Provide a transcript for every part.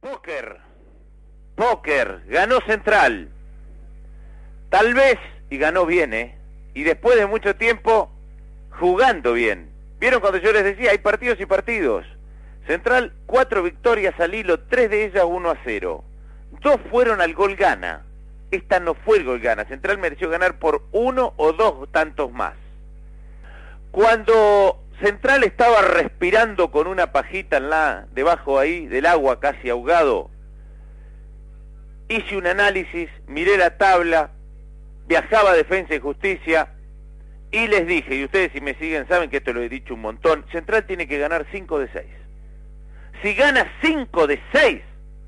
Póker, ganó Central. Tal vez, y ganó bien, y después de mucho tiempo, jugando bien. ¿Vieron cuando yo les decía, hay partidos y partidos? Central, 4 victorias al hilo, 3 de ellas 1-0. 2 fueron al gol gana. Esta no fue el gol gana. Central mereció ganar por 1 o 2 tantos más. Cuando Central estaba respirando con una pajita debajo ahí del agua, casi ahogado, hice un análisis, miré la tabla, viajaba a Defensa y Justicia y les dije, y ustedes si me siguen saben que esto lo he dicho un montón, Central tiene que ganar 5 de 6. Si gana 5 de 6,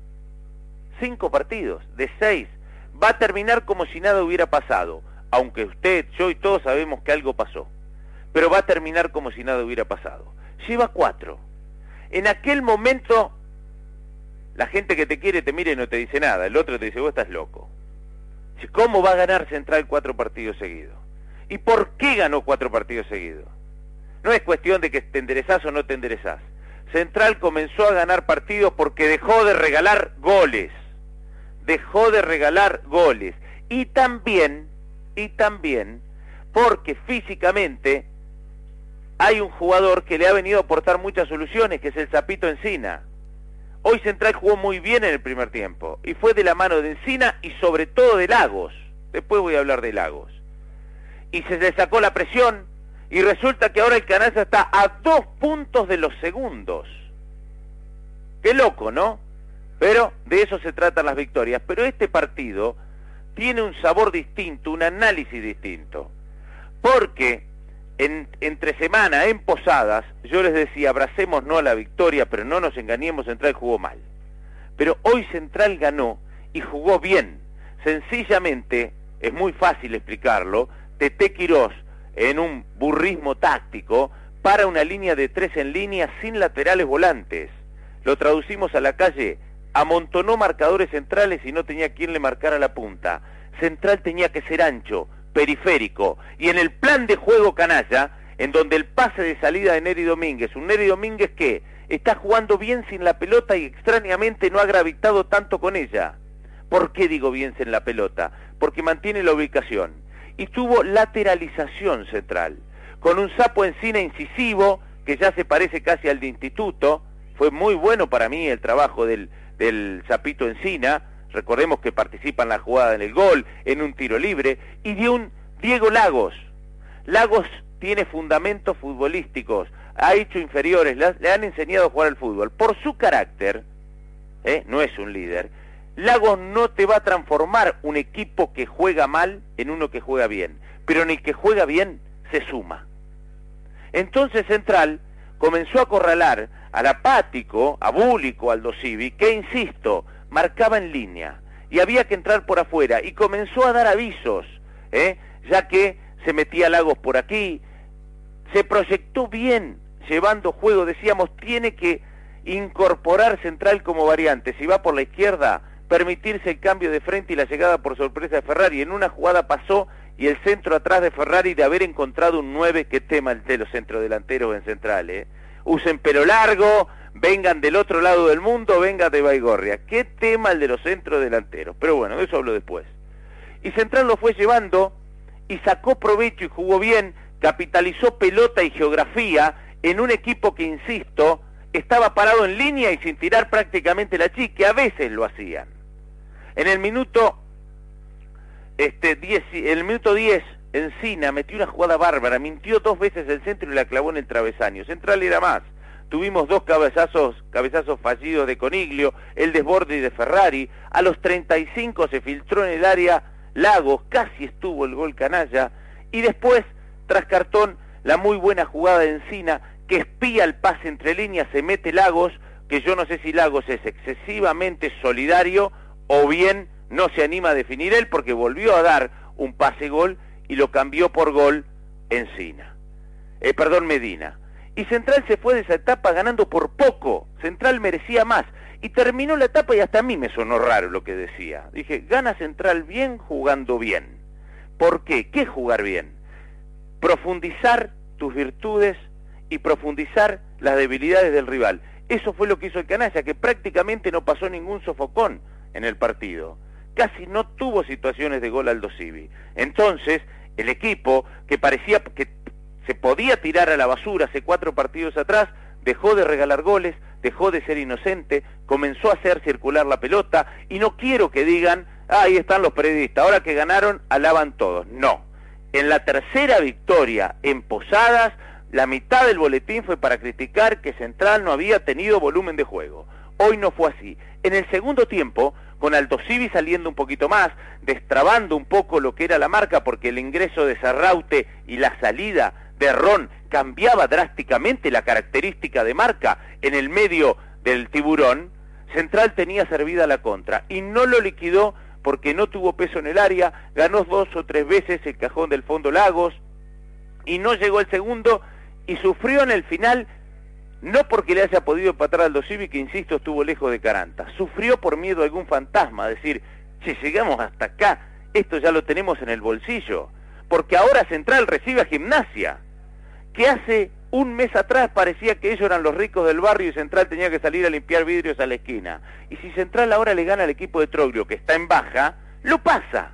5 partidos de 6, va a terminar como si nada hubiera pasado, aunque usted, yo y todos sabemos que algo pasó, pero va a terminar como si nada hubiera pasado. Lleva 4. En aquel momento, la gente que te quiere te mira y no te dice nada, el otro te dice, vos estás loco. ¿Cómo va a ganar Central 4 partidos seguidos? ¿Y por qué ganó 4 partidos seguidos? No es cuestión de que te enderezás o no te enderezás. Central comenzó a ganar partidos porque dejó de regalar goles. Dejó de regalar goles. Y también, porque físicamente hay un jugador que le ha venido a aportar muchas soluciones, que es el Zapito Encina. Hoy Central jugó muy bien en el primer tiempo, y fue de la mano de Encina y sobre todo de Lagos. Después voy a hablar de Lagos. Y se le sacó la presión, y resulta que ahora el Canalla está a 2 puntos de los segundos. Qué loco, ¿no? Pero de eso se tratan las victorias. Pero este partido tiene un sabor distinto, un análisis distinto. Porque entre semana, en Posadas, yo les decía, abracémonos a la victoria, pero no nos engañemos, Central jugó mal. Pero hoy Central ganó y jugó bien. Sencillamente, es muy fácil explicarlo, Tete Quirós, en un burrismo táctico, para una línea de 3 en línea sin laterales volantes. Lo traducimos a la calle, amontonó marcadores centrales y no tenía quien le marcara la punta. Central tenía que ser ancho, periférico, y en el plan de juego canalla, en donde el pase de salida de Neri Domínguez, un Neri Domínguez que está jugando bien sin la pelota y extrañamente no ha gravitado tanto con ella. ¿Por qué digo bien sin la pelota? Porque mantiene la ubicación. Y tuvo lateralización Central, con un Sapo Encina incisivo, que ya se parece casi al de Instituto. Fue muy bueno para mí el trabajo del Sapito Encina. Recordemos que participa en la jugada en el gol, en un tiro libre, y de un Diego Lagos. Lagos tiene fundamentos futbolísticos, ha hecho inferiores, le han enseñado a jugar al fútbol. Por su carácter, no es un líder, Lagos no te va a transformar un equipo que juega mal en uno que juega bien, pero en el que juega bien se suma. Entonces Central comenzó a acorralar al apático, a Búlico, al Dosivi, que insisto, marcaba en línea, y había que entrar por afuera, y comenzó a dar avisos, ya que se metía Lagos por aquí, se proyectó bien, llevando juego, decíamos, tiene que incorporar Central como variante, si va por la izquierda, permitirse el cambio de frente y la llegada por sorpresa de Ferrari. En una jugada pasó, y el centro atrás de Ferrari, de haber encontrado un 9, que tema el de los centrodelanteros en Central, usen pelo largo, vengan del otro lado del mundo, vengan de Baigorria. Qué tema el de los centrodelanteros. Pero bueno, de eso hablo después. Y Central lo fue llevando y sacó provecho y jugó bien, capitalizó pelota y geografía en un equipo que, insisto, estaba parado en línea y sin tirar prácticamente la chi, que a veces lo hacían. En el minuto 10, Encina metió una jugada bárbara, mintió 2 veces el centro y la clavó en el travesaño. Central era más. Tuvimos 2 cabezazos fallidos de Coniglio, el desborde de Ferrari. A los 35 se filtró en el área Lagos, casi estuvo el gol canalla. Y después, tras cartón, la muy buena jugada de Encina, que espía el pase entre líneas, se mete Lagos, que yo no sé si Lagos es excesivamente solidario o bien no se anima a definir él, porque volvió a dar un pase-gol y lo cambió por gol Medina. Y Central se fue de esa etapa ganando por poco. Central merecía más. Y terminó la etapa y hasta a mí me sonó raro lo que decía. Dije, gana Central bien jugando bien. ¿Por qué? ¿Qué es jugar bien? Profundizar tus virtudes y profundizar las debilidades del rival. Eso fue lo que hizo el canalla, que prácticamente no pasó ningún sofocón en el partido. Casi no tuvo situaciones de gol Aldo Civi. Entonces, el equipo, que parecía que se podía tirar a la basura hace 4 partidos atrás, dejó de regalar goles, dejó de ser inocente, comenzó a hacer circular la pelota, y no quiero que digan, ahí están los periodistas, ahora que ganaron, alaban todos. No. En la tercera victoria en Posadas, la mitad del boletín fue para criticar que Central no había tenido volumen de juego. Hoy no fue así. En el segundo tiempo, con Aldo Civi saliendo un poquito más, destrabando un poco lo que era la marca, porque el ingreso de Sarraute y la salida de Ron cambiaba drásticamente la característica de marca en el medio del Tiburón, Central tenía servida la contra, y no lo liquidó porque no tuvo peso en el área, ganó 2 o 3 veces el cajón del fondo Lagos, y no llegó el segundo, y sufrió en el final, no porque le haya podido empatar al Aldo Civi, que insisto estuvo lejos de Caranta, sufrió por miedo a algún fantasma, decir, si llegamos hasta acá, esto ya lo tenemos en el bolsillo, porque ahora Central recibe a Gimnasia, que hace un mes atrás parecía que ellos eran los ricos del barrio y Central tenía que salir a limpiar vidrios a la esquina. Y si Central ahora le gana al equipo de Troglio, que está en baja, lo pasa,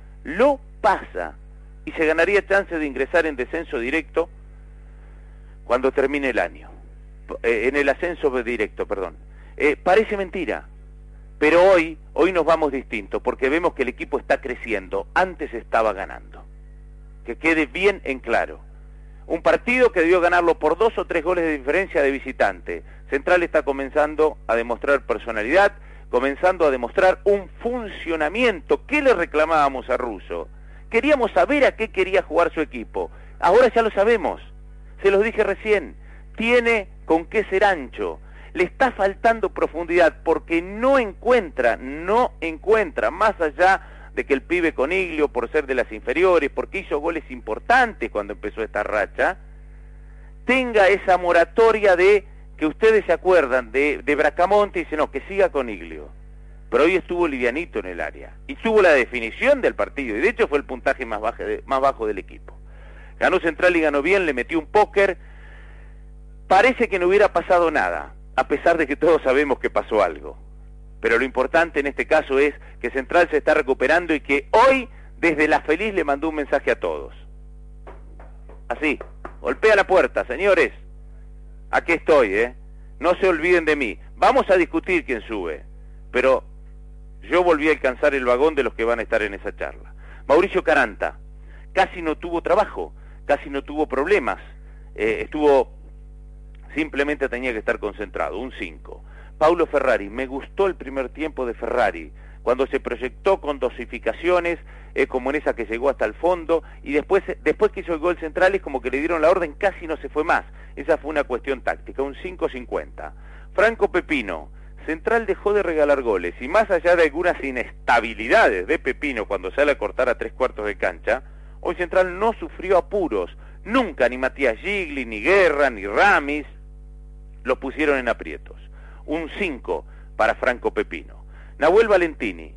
y se ganaría chance de ingresar en descenso directo cuando termine el año, en el ascenso directo, perdón. Parece mentira, pero hoy nos vamos distinto, porque vemos que el equipo está creciendo, antes estaba ganando, que quede bien en claro. Un partido que debió ganarlo por 2 o 3 goles de diferencia de visitante. Central está comenzando a demostrar personalidad, comenzando a demostrar un funcionamiento. ¿Qué le reclamábamos a Russo? Queríamos saber a qué quería jugar su equipo. Ahora ya lo sabemos. Se los dije recién. Tiene con qué ser ancho. Le está faltando profundidad porque no encuentra, más allá de que el pibe Coniglio, por ser de las inferiores, porque hizo goles importantes cuando empezó esta racha, tenga esa moratoria de, que ustedes se acuerdan, de Bracamonte, y dice, no, que siga Coniglio. Pero hoy estuvo livianito en el área, y tuvo la definición del partido, y de hecho fue el puntaje más bajo del equipo. Ganó Central y ganó bien, le metió un póker, parece que no hubiera pasado nada, a pesar de que todos sabemos que pasó algo. Pero lo importante en este caso es que Central se está recuperando y que hoy, desde La Feliz, le mandó un mensaje a todos. Así, golpea la puerta, señores. Aquí estoy, No se olviden de mí. Vamos a discutir quién sube. Pero yo volví a alcanzar el vagón de los que van a estar en esa charla. Mauricio Caranta, casi no tuvo trabajo, casi no tuvo problemas. Simplemente tenía que estar concentrado, un 5. Paulo Ferrari, me gustó el primer tiempo de Ferrari, cuando se proyectó con dosificaciones, como en esa que llegó hasta el fondo, y después que hizo el gol Central es como que le dieron la orden, casi no se fue más. Esa fue una cuestión táctica, un 5.50. Franco Pepino, Central dejó de regalar goles, y más allá de algunas inestabilidades de Pepino cuando sale a cortar a 3/4 de cancha, hoy Central no sufrió apuros, nunca ni Matías Gigli, ni Guerra, ni Ramis, los pusieron en aprietos. Un 5 para Franco Pepino. Nahuel Valentini,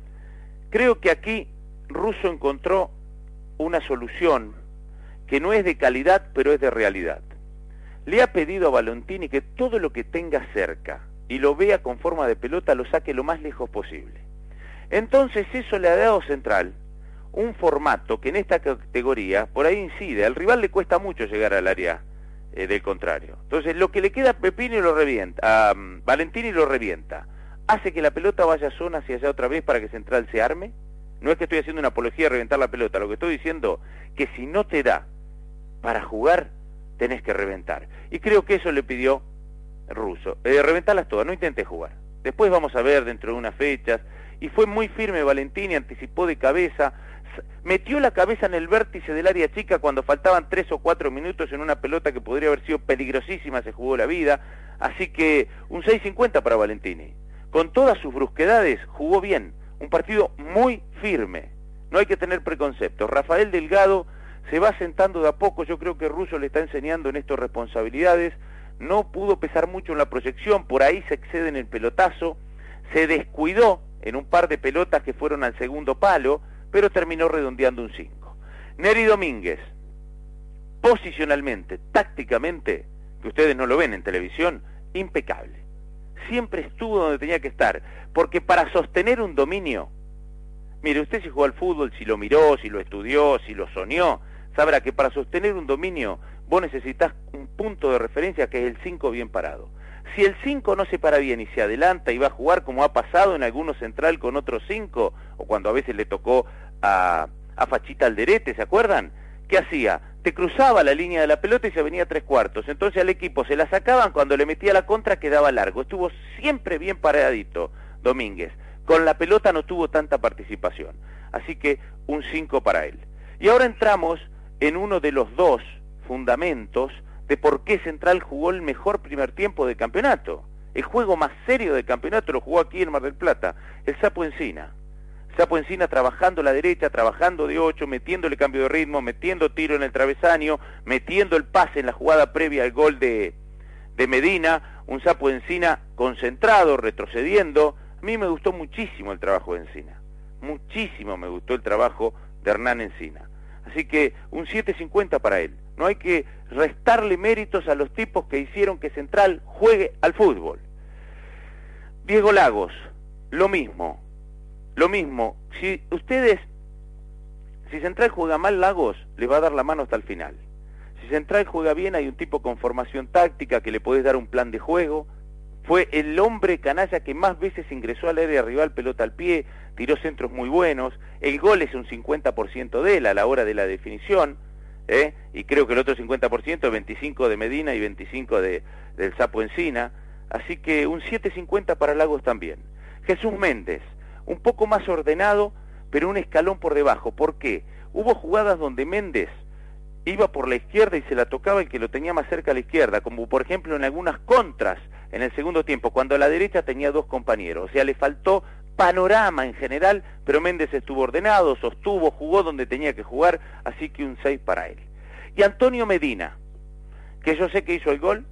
creo que aquí Russo encontró una solución que no es de calidad, pero es de realidad. Le ha pedido a Valentini que todo lo que tenga cerca y lo vea con forma de pelota lo saque lo más lejos posible. Entonces eso le ha dado a Central un formato que en esta categoría por ahí incide. Al rival le cuesta mucho llegar al área del contrario. Entonces lo que le queda a Pepino lo revienta, a Valentini lo revienta. Hace que la pelota vaya zona hacia allá otra vez para que Central se arme. No es que estoy haciendo una apología de reventar la pelota, lo que estoy diciendo que si no te da para jugar, tenés que reventar. Y creo que eso le pidió Russo. Reventarlas todas, no intentes jugar. Después vamos a ver dentro de unas fechas. Y fue muy firme Valentini, anticipó de cabeza, metió la cabeza en el vértice del área chica cuando faltaban 3 o 4 minutos en una pelota que podría haber sido peligrosísima, se jugó la vida. Así que un 6.50 para Valentini. Con todas sus brusquedades, jugó bien. Un partido muy firme. No hay que tener preconceptos. Rafael Delgado se va sentando de a poco. Yo creo que Russo le está enseñando en esto responsabilidades. No pudo pesar mucho en la proyección. Por ahí se excede en el pelotazo. Se descuidó en un par de pelotas que fueron al segundo palo, pero terminó redondeando un 5. Neri Domínguez, posicionalmente, tácticamente, que ustedes no lo ven en televisión, impecable. Siempre estuvo donde tenía que estar, porque para sostener un dominio, mire, usted si jugó al fútbol, si lo miró, si lo estudió, si lo soñó, sabrá que para sostener un dominio vos necesitas un punto de referencia que es el 5 bien parado. Si el 5 no se para bien y se adelanta y va a jugar como ha pasado en algunos central con otros 5, o cuando a veces le tocó a Fachita Alderete, ¿se acuerdan? ¿Qué hacía? Te cruzaba la línea de la pelota y se venía 3/4. Entonces al equipo se la sacaban, cuando le metía la contra quedaba largo. Estuvo siempre bien paradito Domínguez. Con la pelota no tuvo tanta participación. Así que un 5 para él. Y ahora entramos en uno de los dos fundamentos de por qué Central jugó el mejor primer tiempo del campeonato. El juego más serio del campeonato lo jugó aquí en Mar del Plata, el Sapo Encina. Sapo Encina trabajando la derecha, trabajando de 8, metiéndole cambio de ritmo, metiendo tiro en el travesaño, metiendo el pase en la jugada previa al gol de Medina, un Sapo Encina concentrado, retrocediendo. A mí me gustó muchísimo el trabajo de Encina, muchísimo me gustó el trabajo de Hernán Encina. Así que un 7.50 para él. No hay que restarle méritos a los tipos que hicieron que Central juegue al fútbol. Diego Lagos, lo mismo. Si Central juega mal, Lagos le va a dar la mano hasta el final. Si Central juega bien, hay un tipo con formación táctica que le podés dar un plan de juego. Fue el hombre canalla que más veces ingresó al área rival, pelota al pie, tiró centros muy buenos. El gol es un 50% de él a la hora de la definición, y creo que el otro 50% 25 de Medina y 25 del Sapo Encina. Así que un 7.50 para Lagos también. Jesús Méndez, un poco más ordenado, pero un escalón por debajo. ¿Por qué? Hubo jugadas donde Méndez iba por la izquierda y se la tocaba el que lo tenía más cerca a la izquierda, como por ejemplo en algunas contras en el segundo tiempo, cuando a la derecha tenía dos compañeros. O sea, le faltó panorama en general, pero Méndez estuvo ordenado, sostuvo, jugó donde tenía que jugar, así que un 6 para él. Y Antonio Medina, que yo sé que hizo el gol.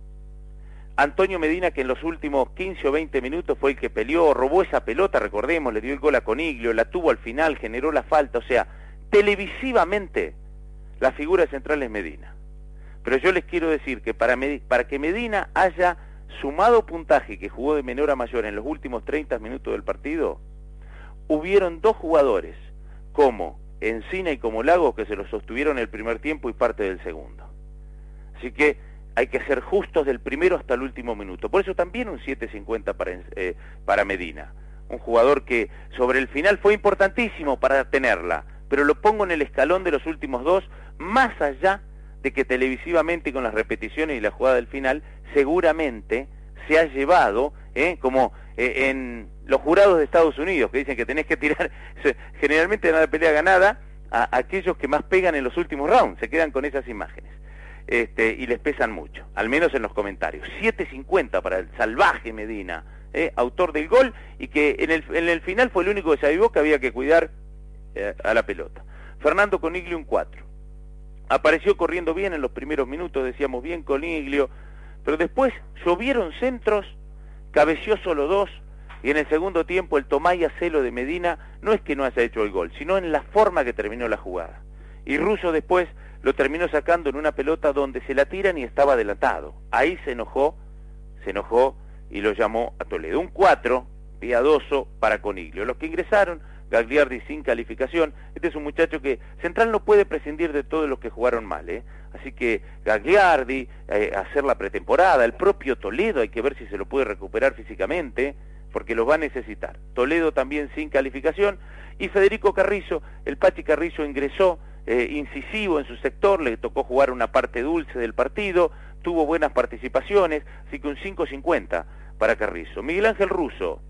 Antonio Medina, que en los últimos 15 o 20 minutos fue el que peleó, robó esa pelota, recordemos, le dio el gol a Coniglio, la tuvo al final, generó la falta. O sea, televisivamente la figura central es Medina. Pero yo les quiero decir que para que Medina haya sumado puntaje, que jugó de menor a mayor en los últimos 30 minutos del partido, hubieron dos jugadores, como Encina y como Lagos, que se lo sostuvieron el primer tiempo y parte del segundo. Así que hay que ser justos del primero hasta el último minuto. Por eso también un 7.50 para Medina. Un jugador que sobre el final fue importantísimo para tenerla, pero lo pongo en el escalón de los últimos dos, más allá de que televisivamente con las repeticiones y la jugada del final seguramente se ha llevado, como en los jurados de Estados Unidos, que dicen que tenés que tirar, generalmente en la pelea ganada, a aquellos que más pegan en los últimos rounds, se quedan con esas imágenes. Y les pesan mucho, al menos en los comentarios. 7.50 para el salvaje Medina, autor del gol, y que en el final fue el único que se avivó, que había que cuidar a la pelota. Fernando Coniglio, un 4. Apareció corriendo bien en los primeros minutos, decíamos bien Coniglio, pero después llovieron centros, cabeció solo 2, y en el segundo tiempo el Tomaya Celo de Medina no es que no haya hecho el gol, sino en la forma que terminó la jugada. Y Russo después lo terminó sacando en una pelota donde se la tiran y estaba adelantado. Ahí se enojó y lo llamó a Toledo. Un 4, piadoso para Coniglio. Los que ingresaron, Gagliardi sin calificación. Este es un muchacho que Central no puede prescindir de todos los que jugaron mal, Así que Gagliardi, hacer la pretemporada, el propio Toledo, hay que ver si se lo puede recuperar físicamente, porque lo va a necesitar. Toledo también sin calificación. Y Federico Carrizo, el Pachi Carrizo ingresó incisivo en su sector, le tocó jugar una parte dulce del partido, tuvo buenas participaciones, así que un 5.50 para Carrizo. Miguel Ángel Russo,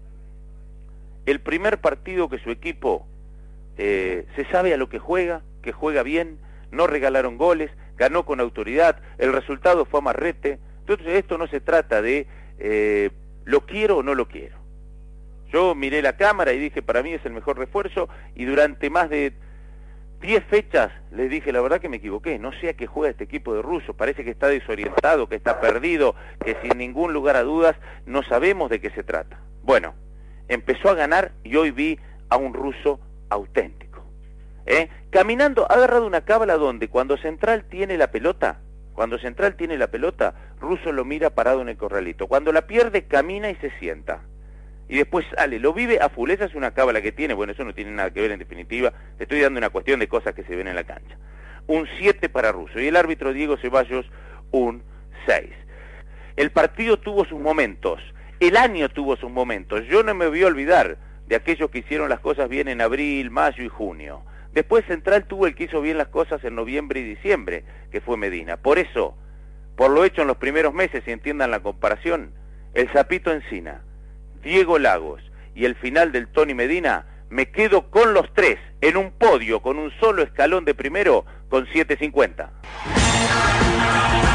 el primer partido que su equipo se sabe a lo que juega bien, no regalaron goles, ganó con autoridad, el resultado fue amarrete. Entonces esto no se trata de lo quiero o no lo quiero. Yo miré la cámara y dije, para mí es el mejor refuerzo, y durante más de 10 fechas les dije, la verdad que me equivoqué, no sé a qué juega este equipo de Russo, parece que está desorientado, que está perdido, que sin ningún lugar a dudas no sabemos de qué se trata. Bueno, empezó a ganar y hoy vi a un Russo auténtico. Caminando, ha agarrado una cábala donde cuando Central tiene la pelota, Russo lo mira parado en el corralito. Cuando la pierde, camina y se sienta. Y después sale, lo vive a full. Esa es una cábala que tiene. Bueno, eso no tiene nada que ver en definitiva. Te estoy dando una cuestión de cosas que se ven en la cancha. Un 7 para Russo. Y el árbitro Diego Ceballos, un 6. El partido tuvo sus momentos. El año tuvo sus momentos. Yo no me voy a olvidar de aquellos que hicieron las cosas bien en abril, mayo y junio. Después Central tuvo el que hizo bien las cosas en noviembre y diciembre, que fue Medina. Por eso, por lo hecho en los primeros meses, y entiendan la comparación, el Zapito Encina, Diego Lagos y el final del Tony Medina, me quedo con los tres en un podio con un solo escalón de primero con 7.50.